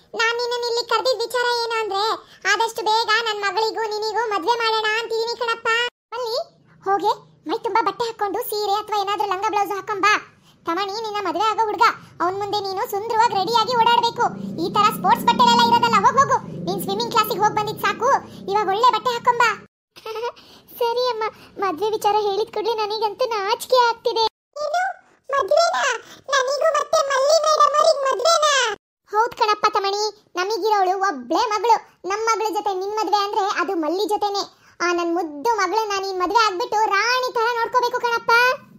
ನಾನು ನಿನ್ನನ್ನು ಇಲ್ಲಿ ಕರೆದಿದ್ದ ವಿಚಾರ ಏನು ಅಂದ್ರೆ ಆದಷ್ಟು ಬೇಗ ನನ್ನ ಮಗಳಿಗೂ ನಿನಿಗೂ ಮದುವೆ ಮಾಡೋಣ ಅಂತಿದೀನಿ ಕಣಪ್ಪ. ಅಲ್ಲಿ ಹೋಗೆ ಮೈ ತುಂಬಾ ಬಟ್ಟೆ ಹಾಕೊಂಡು ಸೀರೆ ಅಥವಾ ಏನಾದ್ರೂ ಲಂಗ ಬ್ಲೌಸ್ ಹಾಕೊಂಬಾ. ತಮಣಿ ನಿನ್ನ ಮದುವೆ ಆಗೋ ಹುಡುಗ, ಅವನ್ ಮುಂದೆ ನೀನು ಸುಂದರವಾಗಿ ರೆಡಿಯಾಗಿ ಓಡಾಡಬೇಕು. ಈ ತರ ಸ್ಪೋರ್ಟ್ಸ್ ಬಟ್ಟೆಲೆಲ್ಲ ಇರೋದಲ್ಲ. ಹೋಗು ನೀನ್ ಸ್ವಿಮ್ಮಿಂಗ್ ಕ್ಲಾಸಿಗೆ ಹೋಗಿ ಬಂದಿದ್ ಸಾಕು, ಇವಾಗ ಒಳ್ಳೆ ಬಟ್ಟೆ ಹಾಕೊಂಬಾ. ಸರಿ ಅಮ್ಮ, ಮದುವೆ ವಿಚಾರ ಹೇಳಿದ ಕೂಡಲೇ ನನಗಂತೂ ನಾಚಿಕೆ ಆಗ್ತಿದೆ. ಹೌದ್ ಕಣಪ್ಪ ತಮಣಿ, ನಮಗಿರೋಳು ಒಬ್ಳೆ ಮಗಳು. ನಮ್ಮ ಮಗಳ ಜೊತೆ ನಿನ್ ಮದ್ವೆ ಅಂದ್ರೆ ಅದು ಮಲ್ಲಿ ಜೊತೆನೆ. ನನ್ ಮುದ್ದು ಮಗಳನ್ನ ನೀನ್ ಮದ್ವೆ ಆಗ್ಬಿಟ್ಟು ರಾಣಿ ತರ ನೋಡ್ಕೋಬೇಕು ಕಣಪ್ಪ.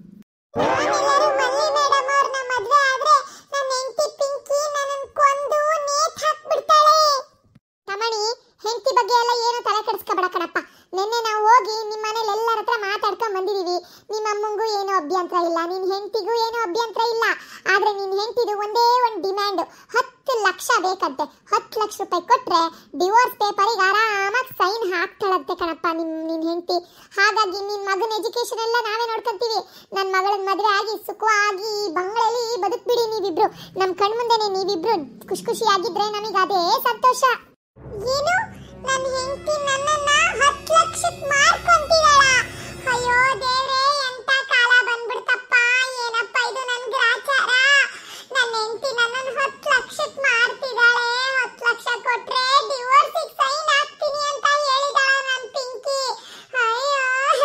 ತಮಣಿ, ಹೆಂಡತಿ ಬಗ್ಗೆ ಎಲ್ಲ ಏನು ತಲೆ ಕೆಡಿಸ್ಕೋಬೇಡ ಕಣಪ್ಪ. ನಿನ್ನೆ ನಾವು ಹೋಗಿ ನಿಮ್ಮ ಮನೇಲಿ ಎಲ್ಲರ ಹತ್ರ ಮಾತಾಡ್ಕೊಂಡ್ ಬಂದಿದೀವಿ. ನಿಮ್ಮ ಅಮ್ಮಂಗೂ ಏನು ಅಭ್ಯಂತರ ಇಲ್ಲ, ನಿನ್ ಹೆಂಡತಿಗೂ ಏನು ಅಭ್ಯಂತರ ಇಲ್ಲ. ಆದ್ರೆ ನಿನ್ ಹೆಂಡತಿದು ಒಂದೇ ಒಂದು ಡಿಮ್ಯಾಂಡ್, 10 ಲಕ್ಷ ಬೇಕಂತೆ. 10 ಲಕ್ಷ ರೂಪಾಯಿ ಕೊಟ್ರೆ ಡಿವೋರ್ಸ್ ಪೇಪರಿಗೆ ಆರಾಮಾಗಿ ಸೈನ್ ಹಾಕ್ತಾಳಂತೆ ಕಣಪ್ಪ ನಿನ್ ಹೆಂಡತಿ. ಹಾಗಾಗಿ ನಿನ್ ಮಗನ ಎಜುಕೇಶನ್ ಎಲ್ಲ ನಾವೇ ನೋಡ್ಕೊಂತೀವಿ. ನನ್ನ ಮಗಳನ್ನ ಮದುವೆ ಆಗಿ ಸುಖವಾಗಿ ಬಂಗ್ಲೆಯಲ್ಲಿ ಬದುಕ್ಬಿಡಿ ನೀವಿಬ್ರು. ನಮ್ ಕಣ್ಮುಂದೆನೆ ನೀವಿಬ್ರು ಖುಷಿ ಖುಷಿಯಾಗಿದ್ರೆ ನಮಗೆ ಅದೇ ಸಂತೋಷ. ಏನು ನನ್ನ ಹೆಂಡತಿ ನನ್ನನ್ನ 10 ಲಕ್ಷಕ್ಕೆ ಮಾರ್ಕೊಂತಿದಾಳ? ಅಯ್ಯೋ ದೇವ್ರೇ, ಎಂತ ಕಾಲ ಬಂದ್ಬಿಡ್ತಪ್ಪ. ಏನಪ್ಪ ಇದು ನನ್ನ ಗ್ರಾಚಾರ? ನನ್ನ ಹೆಂಡತಿ ನನ್ನನ್ನ 10 ಲಕ್ಷಕ್ಕೆ ಮಾರ್ತಿದಾಳೆ. 10 ಲಕ್ಷ ಕೊಟ್ರೆ ಡಿವೋರ್ಸಿಗೆ ಸೈನ್ ಹಾಕ್ತೀನಿ ಅಂತ ಹೇಳಿದಾಳ ನನ್ನ ಪಿಂಕಿ. ಅಯ್ಯೋ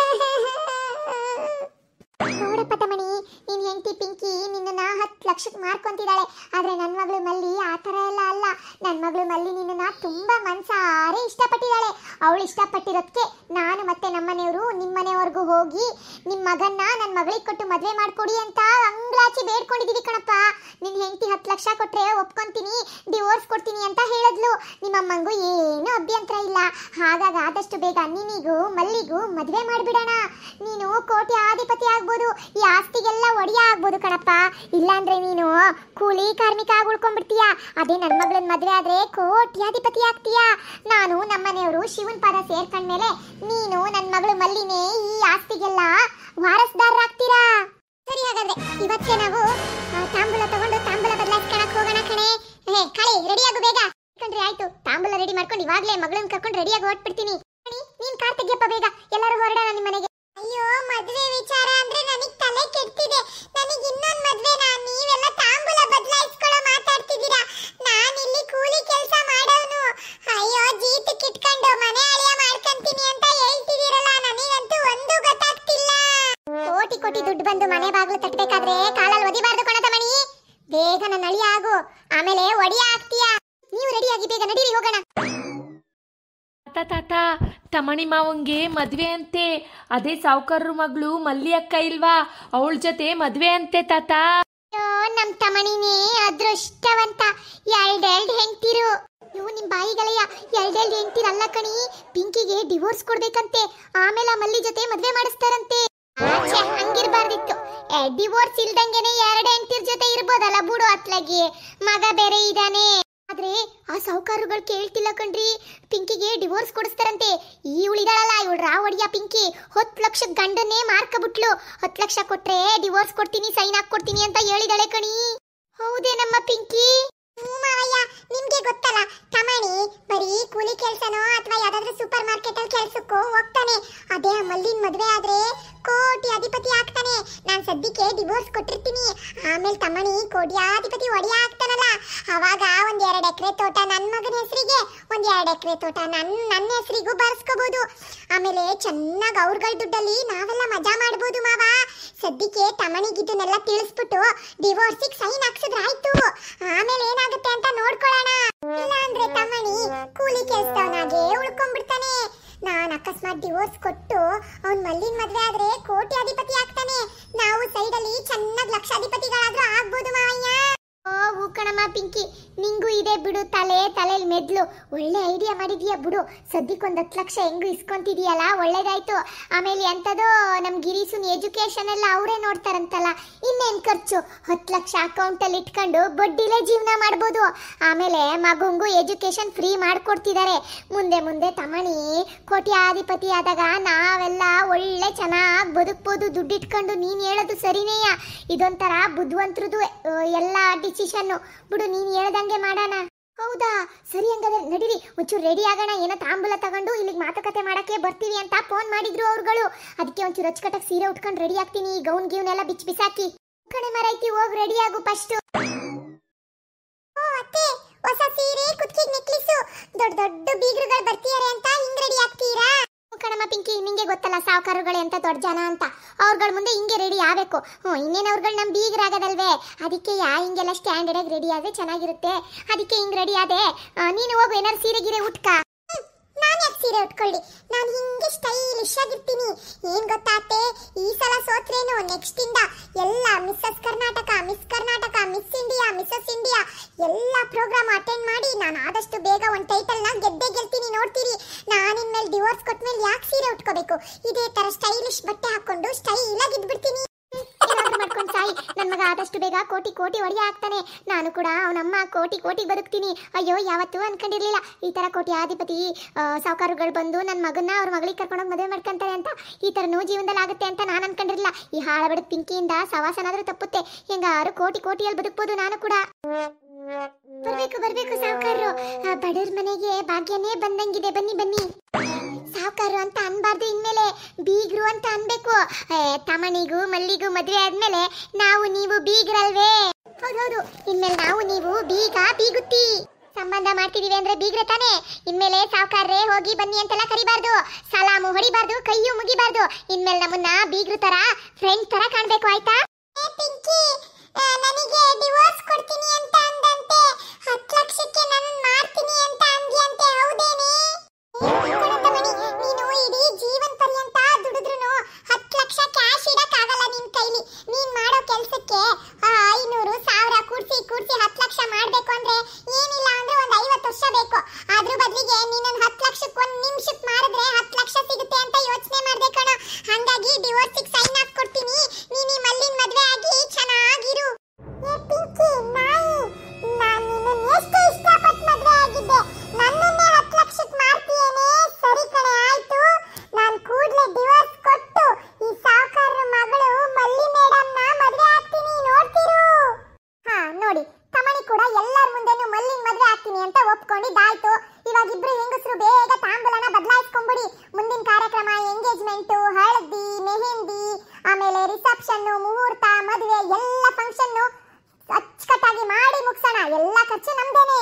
ನೋಡಪ್ಪ ತಮಣಿ, ನಿನ್ ಹೆಂಡತಿ ಪಿಂಕಿ ನಿನ್ನನ್ನ 10 ಲಕ್ಷಕ್ಕೆ ಮಾರ್ಕೊಂತಿದ್ದಾಳೆ. ಆದ್ರೆ ನನ್ನ ಮಗಳು ಮಲ್ಲಿ ಆ ಥರ ಎಲ್ಲ ಅಲ್ಲ. ನನ್ನ ಮಗಳು ಮಲ್ಲಿ ನಿನ್ನನ್ನ ತುಂಬಾ ಮನ್ಸಾರೆ ಇಷ್ಟಪಟ್ಟಿದ್ದಾಳೆ. ಅವಳು ಇಷ್ಟಪಟ್ಟಿರೋದಕ್ಕೆ ನಾನು ಮತ್ತೆ ನಮ್ಮನೆಯವರು ನಿಮ್ಮನೆಯವರೆಗೂ ಹೋಗಿ ನಿಮ್ಮ ಮಗನ್ನ ನನ್ನ ಮಗಳಿಗೆ ಕೊಟ್ಟು ಮದುವೆ ಮಾಡ್ಕೊಡಿ ಅಂತ ಅಂಗ್ಲಾಚಿ ಬೇಡ್ಕೊಂಡಿದೀವಿ ಕಣಪ್ಪ. ನಿನ್ ಹೆಂಡತಿ 10 ಲಕ್ಷ ಕೊಟ್ರೆ ಒಪ್ಕೊಂತೀನಿ, ಡಿವೋರ್ಸ್ ಕೊಡ್ತೀನಿ ಅಂತ ಹೇಳಿದ್ಲು. ನಿಮ್ಮಮ್ಮಂಗೂ ಏನು ಅಭ್ಯಂತರ ಇಲ್ಲ. ಹಾಗಾಗಿ ಆದಷ್ಟು ಬೇಗ ನಿನಿಗೂ ಮಲ್ಲಿಗೂ ಮದುವೆ ಮಾಡ್ಬಿಡೋಣ. ನೀನು ಕೋಟ್ಯಾಧಿಪತಿ ಆಗ್ಬೋದು, ಈ ಆಸ್ತಿಗೆಲ್ಲ ಒಡೆಯ ಆಗ್ಬೋದು ಕಣಪ್ಪ. ಇಲ್ಲಾಂದ್ರೆ ನೀನು ಕೂಲಿ ಕಾರ್ಮಿಕ ಆಗಿ ಉಳ್ಕೊಂಡ್ಬಿಡ್ತೀಯ. ಅದೇ ನನ್ನ ಮಗಳನ್ನ ಮದುವೆ ಆದ್ರೆ ಕೋಟ್ಯಾಧಿಪತಿ ಆಗ್ತೀಯ. ನಾನು ನಮ್ಮನೆಯವರು ಶಿವನ್ ಪಾದ ಸೇರ್ಕೊಂಡ್ಮೇಲೆ ನೀನು ನನ್ನ ಮಗಳು ಮಲ್ಲಿನೇ ಈ ಆಸ್ತಿಗೆಲ್ಲ ವಾರಸ್ದಾರರಾಗ್ತೀರಾ. ಸರಿ, ಹಾಗಾದ್ರೆ ಇವತ್ತೇ ನಾವು ತಾಂಬೂಲ ತಗೊಂಡು ತಾಂಬೂಲ ಬದಲಾಯಿಸ್ಕೊಳಕ್ ಹೋಗೋಣ ಕಣೆ. ಕಳಿ ರೆಡಿ ಆಗು ಬೇಗ. ಕಂಡ್ರಿ ಆಯ್ತು, ತಾಂಬೂಲ ರೆಡಿ ಮಾಡ್ಕೊಂಡು ಇವಾಗ್ಲೇ ಮಗಳನ್ನ ಕರ್ಕೊಂಡು ರೆಡಿಯಾಗಿ ಹೊರಟ್ಬಿಡ್ತೀನಿ. ನೀನ್ ಕಾರ್ ತೆಗಿಯಪ್ಪ ಬೇಗ, ಎಲ್ಲರೂ ಹೊರಡೋಣ ನಿಮ್ಮ ಮನೆಗೆ. ಅಯ್ಯೋ, ಮದುವೆ ವಿಚಾರ ಅಂದ್ರೆ ನನಗ್ ತಲೆ ಕೆಡ್ತಿದೆ. ನನಗೆ ಇನ್ನೊಂದು ಮದುವೆನಾ? ನೀವೆಲ್ಲ ತಾಂಬೂಲ ಬದಲಾಯಿಸ್ಕೊಳ್ಳೋ ಮಾತಾಡ್ತಿದ್ದೀರಾ. ನಾನು ಇಲ್ಲಿ ಕೂಲಿ ಕೆಲಸ ಮಾಡೋನು. ಅಯ್ಯೋ, ಜೀತಕ್ಕೆ ಇಟ್ಕೊಂಡು ಮನೆ ಅಳಿಯ ಮಾಡ್ಕೊಂತೀನಿ ಅಂತ ಹೇಳ್ತಿದ್ದೀರಲ್ಲ, ನನಗಂತೂ ಒಂದು ಗೊತ್ತಾಗ್ತಿಲ್ಲ. ಕೋಟಿ ಕೋಟಿ ದುಡ್ಡು ಬಂದು ಮನೆ ಬಾಗಿಲು ತಟ್ಟಬೇಕಾದ್ರೆ ಕಾಲಲ್ಲಿ ಒದಿಬಾರ್ದು ಕಣ ತಮಣಿ. ಬೇಗ ನನ್ನ ಅಳಿಯ ಆಗು, ಆಮೇಲೆ ಒಡಿಯ ಆಗ್ತೀಯಾ. ನೀವು ರೆಡಿಯಾಗಿ ಬೇಗ ನಡೀರಿ, ಹೋಗೋಣ. ತಾತ, ತಮಣಿ ಮಾವಂಗೆ ಮದ್ವೆ ಅಂತೆ. ಅದೇ ಸಾವುಕಾರರ ಮಗಳು ಮಲ್ಲಿ ಅಕ್ಕ ಇಲ್ವಾ, ಅವಳ ಜೊತೆ ಮದ್ವೆ ಅಂತೆ ತಾತ. ನಮ್ ತಮಣಿನೇ ಅದೃಷ್ಟವಂತ. 2 ಹೆಂಡ್ತಿರು. ಇವು ನಿಮ್ ಬಾಯಿಗಳೆಯ 2 ಹೆಂಡ್ತಿರಲ್ಲ ಕಣಿ. ಪಿಂಕಿಗೆ ಡಿವೋರ್ಸ್ ಕೊಡ್ಬೇಕಂತೆ, ಆಮೇಲೆ ಮಲ್ಲಿ ಜೊತೆ ಮದ್ವೆ ಮಾಡಿಸ್ತಾರಂತೆ. ಹಂಗಿರ್ಬಾರ್ದಿತ್ತು. ಡಿವೋರ್ಸ್ ಇಲ್ದಂಗೆನೆ 2 ಹೆಂಡ್ತಿರ್ ಜೊತೆ ಇರ್ಬೋದಲ್ಲ ಬಿಡು. ಅತ್ಲಾಗಿ ಮಗ ಬೇರೆ ಇದಾನೆ. ಆದ್ರೆ ಆ ಸಾವುಕಾರರುಗಳು ಕೇಳ್ತಿಲ್ಲ ಕಣ್ರಿ, ಪಿಂಕಿಗೆ ಡಿವೋರ್ಸ್ ಕೊಡಿಸ್ತಾರಂತೆ. ಇವಳಿದಾಳಲ್ಲ, ಇವಳು ರಾವಡಿಯ ಪಿಂಕಿ 10 ಲಕ್ಷ ಗಂಡನ್ನೇ ಮಾರ್ಕಬಿಟ್ಲು. 10 ಲಕ್ಷ ಕೊಟ್ರೆ ಡಿವೋರ್ಸ್ ಕೊಡ್ತೀನಿ, ಸೈನ್ ಹಾಕೊಡ್ತೀನಿ ಅಂತ ಹೇಳಿದಾಳೆ ಕಣಿ. ಹೌದೇ ನಮ್ಮ ಪಿಂಕಿ? ಮಾವಯ್ಯ, ನಿಮ್ಗೆ ಗೊತ್ತಲ್ಲ, ತಮಣಿ ಬರೀ ಕೂಲಿ ಕೆಲ್ಸನೋ ಅಥವಾ ಯಾವ್ದಾದ್ರು ಸೂಪರ್ ಮಾರ್ಕೆಟ್ ಅಲ್ಲಿ ಕೆಲ್ಸಕ್ಕೋ ಹೋಗ್ತಾನೆ. ಅದೇ ಮಲ್ಲಿನ ಮದ್ವೆ ಆದ್ರೆ ಕೋಟಿ ಅಧಿಪತಿ ಆಗ್ತಾನೆ. ನಾನ್ ಸದ್ಯಕ್ಕೆ ಡಿವೋರ್ಸ್ ಕೊಟ್ಟಿರ್ತೀನಿ, ಆಮೇಲೆ ತಮಣಿ ಕೋಟ್ಯಾಧಿಪತಿ ಒಡೆಯ ಆಗ್ತಾನಲ್ಲ, ಅವಾಗ 1-2 ಎಕರೆ ತೋಟ ನನ್ನ ಮಗನ ಹೆಸರಿಗೆ, 1-2 ಎಕರೆ ತೋಟ ನನ್ನ ಹೆಸರಿಗೂ ಬರ್ಸ್ಕೋಬಹುದು. ಆಮೇಲೆ ಚೆನ್ನಾಗಿ ಅವ್ರಗಳ ದುಡ್ಡಲ್ಲಿ ನಾವೆಲ್ಲ ಮಜಾ ಮಾಡ್ಬೋದು ಮಾವ. ಸದ್ಯಕ್ಕೆ ತಮಣಿಗಿದ್ದನ್ನೆಲ್ಲ ತಿಳಿಸ್ಬಿಟ್ಟು ಡಿವೋರ್ಸಿಗೆ ಸೈನ್ ಹಾಕ್ಸಿದ್ರೆ ಆಯ್ತು. ಆಮೇಲೆ ಏನಾಗುತ್ತೆ ಅಂತ ನೋಡ್ಕೊಳ್ಳೋಣ. ಇಲ್ಲ ಅಂದ್ರೆ ತಮಣಿ ಕೂಲಿ ಕೆಲ್ಸದವನಾಗೆ ಉಳ್ಕೊಂಡ್ಬಿಡ್ತಾನೆ. ನಾನ್ ಅಕಸ್ಮಾತ್ ಡಿವೋರ್ಸ್ ಕೊಟ್ಟು ಅವ್ನ್ ಮಲ್ಲಿನ ಮದ್ವೆ ಆದ್ರೆ ಕೋಟ್ಯಾಧಿಪತಿ ಆಗ್ತಾನೆ. ನಾವು ಸೈಡಲ್ಲಿ ಚೆನ್ನಾಗಿ ಲಕ್ಷಾಧಿಪತಿಗಳಾದ್ರೂ ಆಗ್ಬೋದು ಮಾವಯ್ಯ. ಹೂ ಕಣಮ್ಮ ಪಿಂಕಿ, ನಿಂಗೂ ಇದೆ ಬಿಡು ತಲೆಯಲ್ಲಿ ಮೆದ್ಲು. ಒಳ್ಳೆ ಐಡಿಯಾ ಮಾಡಿದ್ಯಾ ಬಿಡು. ಸದ್ಯಕ್ಕೊಂದು 10 ಲಕ್ಷ ಹೆಂಗು ಇಸ್ಕೊಂತಿದೀಯಲ್ಲ, ಒಳ್ಳೇದಾಯ್ತು. ಆಮೇಲೆ ಎಂತದೋ ನಮ್ ಗಿರೀಸುನ್ ಎಜುಕೇಶನ್ ಎಲ್ಲ ಅವರೇ ನೋಡ್ತಾರಂತಲ್ಲ, ಇನ್ನೇನ್ ಖರ್ಚು. 10 ಲಕ್ಷ ಅಕೌಂಟಲ್ಲಿ ಇಟ್ಕೊಂಡು ಬಡ್ಡಿಲೇ ಜೀವನ ಮಾಡ್ಬೋದು. ಆಮೇಲೆ ಮಗುಂಗೂ ಎಜುಕೇಶನ್ ಫ್ರೀ ಮಾಡ್ಕೊಡ್ತಿದ್ದಾರೆ. ಮುಂದೆ ಮುಂದೆ ತಮಣಿ ಕೋಟ್ಯಾಧಿಪತಿ ಆದಾಗ ನಾವೆಲ್ಲ ಒಳ್ಳೆ ಚೆನ್ನಾಗಿ ಬದುಕ್ಬೋದು ದುಡ್ಡಿಟ್ಕೊಂಡು. ನೀನ್ ಹೇಳೋದು ಸರಿನೇಯ, ಇದೊಂಥರ ಬುದ್ಧಿವಂತರದು ಎಲ್ಲ ಡಿಸಿಷನ್ ಬಿಡು. ನೀನ್ ಹೇಳ್ದಂಗೆ ಮಾಡೋಣ. ಹೌದಾ, ಸರಿ ಹಂಗಾದ್ರೆ ನಡೀರಿ ಒಂಚೂರು ರೆಡಿ ಆಗೋಣ. ಏನೋ ತಾಂಬೂಲ ತಗೊಂಡು ಇಲ್ಲಿಗೆ ಮಾತುಕತೆ ಮಾಡಕ್ಕೆ ಬರ್ತೀವಿ ಅಂತ ಫೋನ್ ಮಾಡಿದ್ರು ಅವ್ರುಗಳು. ಅದಕ್ಕೆ ಒಂಚೂರು ಅಚ್ಚುಕಟ್ಟಾಗಿ ಸೀರೆ ಉಟ್ಕೊಂಡು ರೆಡಿ ಆಗ್ತೀನಿ. ಗೌನ್ ಗೀವ್ನ್ ಎಲ್ಲ ಬಿಸಾಕಿ ಕಣೆ ಮರೈತಿ. ಹೋಗಿ ರೆಡಿ ಆಗು ಫಸ್ಟ್. ಅತ್ತೆ, ಹೊಸ ಸೀರೆ, ಕುತ್ತಿಗೆ ನೆಕ್ಲಿಸು, ದೊಡ್ಡ ದೊಡ್ಡ ಬೀಗರುಗಳು ಬರ್ತಿದ್ದಾರೆ ಅಂತ ಹಿಂಗ್ ರೆಡಿ ಆಗ್ತೀರಾ? ಕಣಮ್ಮ ಪಿಂಕಿ, ನಿಂಗೆ ಗೊತ್ತಲ್ಲ ಸಾವುಕಾರುಗಳು ಅಂತ ದೊಡ್ಡ ಜನ ಅಂತ. ಅವ್ರಗಳ ಮುಂದೆ ಹಿಂಗೆ ರೆಡಿ ಆಗಬೇಕು. ಇನ್ನೇನು ಅವ್ರುಗಳು ನಮ್ಮ ಬೀಗರಾಗದಲ್ವೇ, ಅದಕ್ಕೆ ಹಿಂಗೆಲ್ಲ ಸ್ಟ್ಯಾಂಡರ್ಡ್ ಆಗಿ ರೆಡಿ ಆದ್ರೆ ಚೆನ್ನಾಗಿರುತ್ತೆ. ಅದಕ್ಕೆ ಹಿಂಗ್ ರೆಡಿ ಆದೆ. ನೀನು ಹೋಗು, ಏನಾರು ಸೀರೆ ಗಿರೆ ಉಟ್ಕ. ನಾನು ಯಾಕೆ ಸೀರೆ ಉಟ್ಕೊಳ್ಳಿ, ನಾನು ಹಿಂಗೆ ಸ್ಟೈಲಿಶ್ ಆಗಿರ್ತೀನಿ. ಏನ್ ಗೊತ್ತಾತೆ, ಈ ಸಲ ಸೋತ್ರೇನು ನೆಕ್ಸ್ಟ್ ಇಂದ ಎಲ್ಲ Mrs Karnataka, Miss Karnataka, Miss India, Mrs India ಎಲ್ಲ ಪ್ರೋಗ್ರಾಮ್ ಅಟೆಂಡ್ ಮಾಡಿ ನಾನು ಆದಷ್ಟು ಬೇಗ ಒಂದು ಟೈಟಲ್ ನ ಗೆಲ್ತೀನಿ. ನೋಡ್ತೀರಿ, ನಾನು ಇನ್ಮೇಲೆ ಡಿವೋರ್ಸ್ ಕೊಟ್ಮೇಲೆ ಯಾಕೆ ಸೀರೆ ಉಟ್ಕೋಬೇಕು, ಇದೇ ತರ ಸ್ಟೈಲಿಶ್ ಬಟ್ಟೆ ಹಾಕೊಂಡು ಸ್ಟೈಲ್ ಆಗಿ ಇದ್ಬಿಡ್ತೀನಿ. ಮಾಡ್ಕೊಂಡು ಸಾಯಿ, ನನ್ನ ಮಗ ಆದಷ್ಟು ಬೇಗ ಕೋಟಿ ಕೋಟಿ ಒಡೆಯ ಆಗ್ತಾನೆ. ನಾನು ಕೂಡ ಅವನಮ್ಮ ಕೋಟಿ ಕೋಟಿ ಬದುಕ್ತೀನಿ. ಅಯ್ಯೋ, ಯಾವತ್ತೂ ಅನ್ಕೊಂಡಿರ್ಲಿಲ್ಲ ಈ ತರ ಕೋಟ್ಯಾಧಿಪತಿ ಸಾವುಕಾರುಗಳು ಬಂದು ನನ್ನ ಮಗನ್ನ ಅವ್ರ ಮಗಳಿಗೆ ಕರ್ಕೊಂಡೋಗಿ ಮದುವೆ ಮಾಡ್ಕೊಂತಾರೆ ಅಂತ. ಈ ತರ ಜೀವನದಲ್ಲಿ ಆಗುತ್ತೆ ಅಂತ ನಾನು ಅನ್ಕೊಂಡಿರ್ಲಿಲ್ಲ. ಈ ಹಾಳಬಡ ಪಿಂಕಿಯಿಂದ ಸವಾಸನಾದ್ರೂ ತಪ್ಪುತ್ತೆ. ಹೆಂಗಾರು ಕೋಟಿ ಕೋಟಿಯಲ್ಲಿ ಬದುಕ್ಬೋದು ನಾನು ಕೂಡ. ಬರ್ಬೇಕು ಸಾವುಕಾರರು, ಬಡವ್ರ ಮನೆಗೆ ಭಾಗ್ಯನೇ ಬಂದಂಗಿದೆ. ಬನ್ನಿ. ಸಾವುಕಾರರು ಅಂತ ಅನ್ಬಾರ್ದು, ಇನ್ಮೇಲೆ ಬೀಗ್ರು ಅಂತ ಅನ್ಬೇಕು. ತಮಣಿಗೂ ಮಲ್ಲಿಗೂ ಮದುವೆ ಆದ್ಮೇಲೆ ನಾವು ನೀವು ಬೀಗ್ರಲ್ವೇ? ಹೌದೌದು, ಇನ್ಮೇಲೆ ನಾವು ನೀವು ಬೀಗುತ್ತಿ ಸಂಬಂಧ ಮಾಡ್ತಿದೀವಿ ಅಂದ್ರೆ ಬೀಗ್ರೆ ತಾನೆ. ಇನ್ಮೇಲೆ ಸಾವುಕಾರ್ರೆ ಹೋಗಿ ಬನ್ನಿ ಅಂತೆಲ್ಲ ಕರಿಬಾರ್ದು, ಸಲಾಮು ಹೊಡಿಬಾರ್ದು, ಕೈಯು ಮುಗಿಬಾರ್ದು. ಇನ್ಮೇಲೆ ನಮ್ಮನ್ನ ಬೀಗ್ರು ತರ ಫ್ರೆಂಡ್ ತರ ಕಾಣ್ಬೇಕು, ಆಯ್ತಾ? ಪಿಂಕಿ, ನನಗೆ ಡಿವೋರ್ಸ್ ಕೊಡ್ತೀನಿ ಅಂತ ಅಂದಂತೆ 10 ಲಕ್ಷಕ್ಕೆ ನಾನು ಮಾಡ್ತೀನಿ ಅಂತ ಅಂದ್ಯಂತೆ, ಹೌದೇನೆ? ನೀನು ಇಡೀ ಜೀವನ ಪರ್ಯಂತ ದುಡಿದ್ರುನು 10 ಲಕ್ಷ ಕ್ಯಾಶ್ ಇಡಕ್ಕಾಗಲ್ಲ ನಿನ್ ಕೈಲಿ. ನೀನ್ ಮಾಡೋ ಕೆಲ್ಸಕ್ಕೆ 500 1000 ಕೂಡ್ಸಿ 10 ಲಕ್ಷ ಮಾಡ್ಬೇಕು ಅಂದ್ರೆ ಏನಿಲ್ಲ ಅಂದ್ರೆ ಒಂದು 50 ವರ್ಷ ಬೇಕು. ಅದ್ರ ಬದಲಿಗೆ ನೀನೊಂದು 10 ಲಕ್ಷಕ್ಕೆ 1 ನಿಮಿಷಕ್ಕೆ ಮಾರಿದ್ರೆ 10 ಲಕ್ಷ ಸಿಗುತ್ತೆ ಅಂತ ಯೋಚನೆ ಮಾಡ್ದೆ ಕಣ. ಹಂಗಾಗಿ ಡಿವೋರ್ಸಿಗೆ ಸೈನ್ ಹಾಕ್ಕೊಡ್ತೀನಿ. ನೀನು ಈ ಮಲ್ಲಿನ ಮದ್ವೆ ಆಗಿ ಚೆನ್ನಾಗಿರು. ಪಿಂಕಿ ನಾಯಿ, ನಾನು ನಿನ್ನನ್ನು ಎಷ್ಟು ಇಷ್ಟಪಟ್ಟು ಮದ್ವೆ ಆಗಿದ್ದೆ, ನನ್ನನ್ನೇ 10 ಲಕ್ಷಕ್ಕೆ ಮಾರ್ತೀಯೇನೆ? ಸರಿ ಕಣೆ, ಆಯ್ತು. ನಾನು ಕೂಡಲೇ ಡಿವೋರ್ಸ್ ಕೊಟ್ಟು ಈ ಸಾವುಕಾರರ ಮಗಳು ಮಲ್ಲಿ ಮೇಡಮ್ನ ಮದ್ವೆ ಆಗ್ತೀನಿ, ನೋಡ್ತಿರು. ನೋಡಿ, ತಮಣಿ ಕೂಡ ಎಲ್ಲರ ಮುಂದೆನೂ ಮಲ್ಲಿನ ಮದ್ವೆ ಆಗ್ತೀನಿ ಅಂತ ಒಪ್ಕೊಂಡಿದ್ದಾಯ್ತು. ಇವಾಗ ಇಬ್ರು ಹೆಂಗಸರು ಬೇಗ ತಾಂಬೂಲನ ಬದಲಾಯಿಸ್ಕೊಂಡ್ಬಿಡಿ. ಮುಂದಿನ ಕಾರ್ಯಕ್ರಮ ಎಂಗೇಜ್ಮೆಂಟು, ಹಳದಿ, ಮೆಹಂದಿ, ಆಮೇಲೆ ರಿಸೆಪ್ಷನ್, ಮುಹೂರ್ತ, ಮದುವೆ ಎಲ್ಲ ಫಂಕ್ಷನ್ ಅಚ್ಚುಕಟ್ಟಾಗಿ ಮಾಡಿ ಮುಗಿಸೋಣ. ಎಲ್ಲ ಖರ್ಚು ನಮ್ದೇನೆ.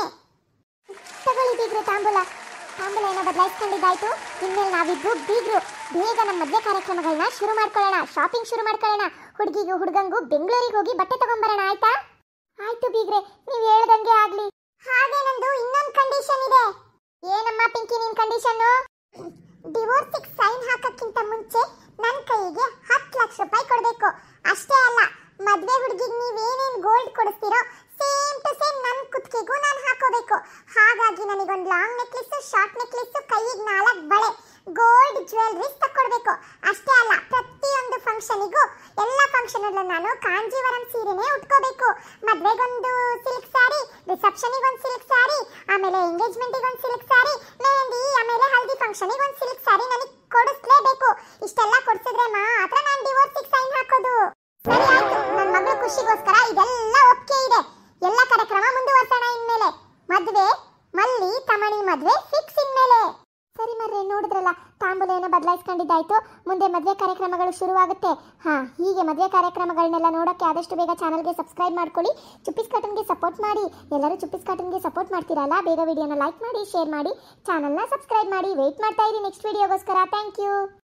ತಗೊಳ್ಳಿ ಬೀಗ್ರು ತಾಂಬೂಲ ಏನೋ ಬದಲಾಯಿಸ್ಕೊಂಡಿದ್ದಾಯ್ತು. ಇನ್ಮೇಲೆ ನಾವಿಬ್ರು ಬೀಗ್ರು ಬೇಗ ನಮ್ಮ ಮದುವೆ ಕಾರ್ಯಕ್ರಮಗಳನ್ನ ಶುರು ಮಾಡ್ಕೊಳ್ಳೋಣ, ಶಾಪಿಂಗ್ ಶುರು ಮಾಡ್ಕೊಳ್ಳೋಣ. ಹುಡುಗಿಗೂ ಹುಡುಗಂಗೂ ಬೆಂಗಳೂರಿಗೆ ಹೋಗಿ ಬಟ್ಟೆ ತಗೊಂಬರೋಣ, ಆಯ್ತಾ? ಆಯ್ತು ಬೀಗ್ರೆ, ನೀವು ಹೇಳ್ದಂಗೆ ಆಗ್ಲಿ. ಹಾಗೆ ನಂದು ಇನ್ನೊಂದು ಕಂಡೀಷನ್ ಇದೆ. ಏನಮ್ಮ ಪಿಂಕಿ ನಿನ್ ಕಂಡೀಷನ್? ಡಿವೋರ್ಸಿಗೆ ಸೈನ್ ಹಾಕಕ್ಕಿಂತ ಮುಂಚೆ ನನ್ನ ಕೈಗೆ 10 ಲಕ್ಷ ರೂಪಾಯಿ ಕೊಡಬೇಕು. ಅಷ್ಟೇ ಅಲ್ಲ, ಮದ್ವೆ ಹುಡುಗಿಗೆ ನೀವೇನೇನು ಗೋಲ್ಡ್ ಕೊಡಿಸ್ತೀರೋ ಸೇಮ್ ಟು ಸೇಮ್ ನನ್ನ ಕುತ್ತಿಗೆಗೂ ನಾನು ಹಾಕೋಬೇಕು. ಹಾಗಾಗಿ ನನಗೊಂದು ಲಾಂಗ್ ನೆಕ್ಲೆಸ್, ಶಾರ್ಟ್ ನೆಕ್ಲೆಸ್, ಕೈಗೆ 4 ಬಳೆ, ಗೋಲ್ಡ್ ಜ್ಯುವೆಲ್ರೀಸ್ ತಕ್ಕೊಡ್ಬೇಕು. ಅಷ್ಟೇ ಅಲ್ಲ, ಪ್ರತಿಯೊಂದು ಫಂಕ್ಷನಿಗೂ ಎಲ್ಲ ಫಂಕ್ಷನಲ್ಲೂ ನಾನು ಕಾಂಜೀವರಂ ಸೀರೆನೇ ಉಟ್ಕೋಬೇಕು. ಮದ್ವೆಗೊಂದು ಸಿಲ್ಕ್ ಸ್ಯಾರಿ, ರಿಸೆಪ್ಷನಿಗೆ ಒಂದು ಸಿಲ್ಕ್ ಸ್ಯಾರಿ, ಆಮೇಲೆ ಎಂಗೇಜ್ಮೆಂಟಿಗೆ ಒಂದು ಸಿಲ್ಕ್ ಸ್ಯಾರಿ, ಮೆಹಂದಿ ಆಮೇಲೆ ಹಲ್ದಿ ಫಂಕ್ಷನಿಗೆ ಒಂದು ಸಿಲ್ಕ್ ಸ್ಯಾರಿ ನನಗೆ ಕೊಡಿಸ್ಲೇಬೇಕು. ಇಷ್ಟೆಲ್ಲ ಕೊಡಿಸಿದ್ರೆ ಮಾತ್ರ ನಾನು ಡಿವೋರ್ಸಿಗೆ ಸೈನ್ ಹಾಕೋದು. ಸರಿ ಆಯ್ತು, ನನ್ನ ಮಗಳ ಖುಷಿಗೋಸ್ಕರ ಇದೆಲ್ಲ ಒಪ್ಪಿಗೆ ಇದೆ. ಎಲ್ಲ ಕಾರ್ಯಕ್ರಮ ಮುಂದುವರ್ಸೋಣ. ಇನ್ಮೇಲೆ ಮದ್ವೆ ಮಲ್ಲಿ ತಮಣಿ ಮದ್ವೆ ಫಿಕ್ಸ್ ಇನ್ಮೇಲೆ. ಸರಿ ಮರ್ರೆ, ನೋಡಿದ್ರಲ್ಲ, ತಾಂಬೂಲೆಯನ್ನು ಬದಲಾಯಿಸ್ಕೊಂಡಿದ್ದಾಯ್ತು. ಮುಂದೆ ಮದುವೆ ಕಾರ್ಯಕ್ರಮಗಳು ಶುರುವಾಗುತ್ತೆ. ಹೀಗೆ ಮದುವೆ ಕಾರ್ಯಕ್ರಮಗಳನ್ನೆಲ್ಲ ನೋಡೋಕ್ಕೆ ಆದಷ್ಟು ಬೇಗ ಚಾನಲ್ಗೆ ಸಬ್ಸ್ಕ್ರೈಬ್ ಮಾಡ್ಕೊಳ್ಳಿ. ಚುಪ್ಪಿಸ್ ಕಾರ್ಟೂನ್ಗೆ ಸಪೋರ್ಟ್ ಮಾಡಿ. ಎಲ್ಲರೂ ಚುಪ್ಪಿಸ್ ಕಾರ್ಟೂನ್ಗೆ ಸಪೋರ್ಟ್ ಮಾಡ್ತೀರಲ್ಲ, ಬೇಗ ವಿಡಿಯೋನ ಲೈಕ್ ಮಾಡಿ, ಶೇರ್ ಮಾಡಿ, ಚಾನಲ್ನ ಸಬ್ಸ್ಕ್ರೈಬ್ ಮಾಡಿ. ವೆಯ್ಟ್ ಮಾಡ್ತಾ ಇರಿ ನೆಕ್ಸ್ಟ್ ವಿಡಿಯೋಗೋಸ್ಕರ. Thank you.